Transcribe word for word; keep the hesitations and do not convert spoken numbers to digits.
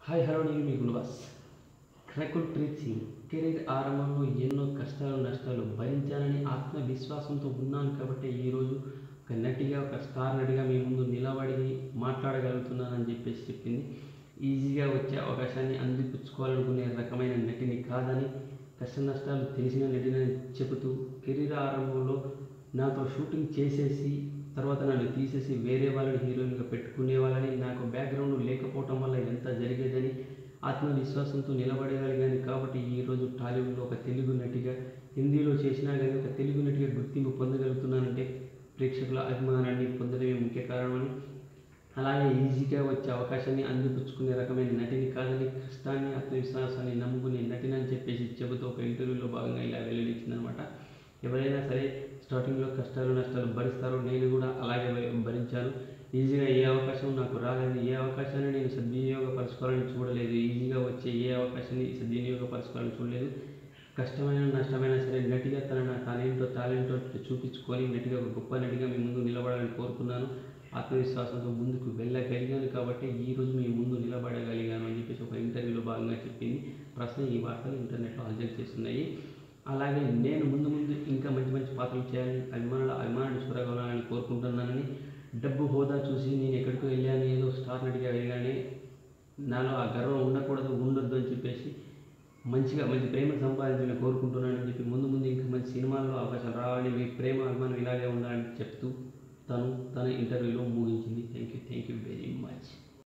Hi hello నేను మీ గుణవాస్. రకుల్ ప్రీత్ సింగ్ కెరీర్ ఆరంభంలో ఎన్నో కష్టాలు నష్టాలు భరించాలని ఆత్మవిశ్వాసంతో ఉన్నాను కాబట్టి ఈరోజు ఒక నటిగా ఒక స్టార్ నటిగా మీ ముందు నిలబడి మాట్లాడగలుగుతున్నానని చెప్పేసి చెప్పింది. ఈజీగా వచ్చే అవకాశాన్ని అందిపుచ్చుకోవాలనుకునే రకమైన నటిని కాదని, కష్ట నష్టాలు తెలిసిన నటిని చెబుతూ కెరీర్ ఆరంభంలో నాతో షూటింగ్ చేసేసి తర్వాత నన్ను తీసేసి వేరే వాళ్ళని హీరోయిన్గా పెట్టుకునే వాళ్ళని, నాకు బ్యాక్గ్రౌండ్ లేకపోవటం వల్ల ఎంత జరిగేదని ఆత్మవిశ్వాసంతో నిలబడగలిగాను. కాబట్టి ఈరోజు టాలీవుడ్లో ఒక తెలుగు నటిగా, హిందీలో చేసినా కానీ ఒక తెలుగు నటిగా గుర్తింపు పొందగలుగుతున్నానంటే ప్రేక్షకుల అభిమానాన్ని పొందడమే ముఖ్య కారణమని, అలాగే ఈజీగా వచ్చే అవకాశాన్ని అందిపుచ్చుకునే రకమైన నటిని కాదని, కష్టాన్ని ఆత్మవిశ్వాసాన్ని నమ్ముకునే నటిని అని చెప్పేసి చెబుతూ ఒక ఇంటర్వ్యూలో భాగంగా ఇలా వెల్లడించిందనమాట. ఎవరైనా సరే స్టార్టింగ్లో కష్టాలు నష్టాలు భరిస్తారో, నేను కూడా అలాగే భరించాను. ఈజీగా ఏ అవకాశం నాకు రాలేదు, ఏ అవకాశాన్ని నేను సద్వినియోగపరచుకోవాలని చూడలేదు, ఈజీగా వచ్చే ఏ అవకాశాన్ని సద్వినియోగపరచుకోవాలని చూడలేదు. కష్టమైన నష్టమైనా సరే నటిగా తన తానేంటో టాలెంటో చూపించుకొని నటిగా ఒక గొప్ప నటిగా మీ ముందు నిలబడాలని కోరుకున్నాను. ఆత్మవిశ్వాసంతో ముందుకు వెళ్ళగలిగాను కాబట్టి ఈరోజు మీ ముందు నిలబడగలిగాను అని చెప్పేసి ఒక ఇంటర్వ్యూలో భాగంగా చెప్పింది. ప్రస్తుతం ఈ వార్తలు ఇంటర్నెట్లో హల్చల్ చేస్తున్నాయి. అలాగే నేను ముందు ముందు ఇంకా మంచి మంచి పాత్రలు చేయాలని, అభిమానుల అభిమానులు చూరగొనాలని కోరుకుంటున్నానని, డబ్బు హోదా చూసి నేను ఎక్కడికో వెళ్ళాను, ఏదో స్టార్ నటిగా వెళ్ళగానే నాలో ఆ గర్వం ఉండకూడదు, ఉండొద్దు అని చెప్పేసి మంచిగా మంచి ప్రేమ సంపాదించాలని కోరుకుంటున్నానని చెప్పి, ముందు ముందు ఇంకా మంచి సినిమాల్లో అవకాశాలు రావాలని, మీ ప్రేమ అభిమానం ఇలాగే ఉండాలని చెప్తూ తను తన ఇంటర్వ్యూలో ముగించింది. Thank you thank you very much.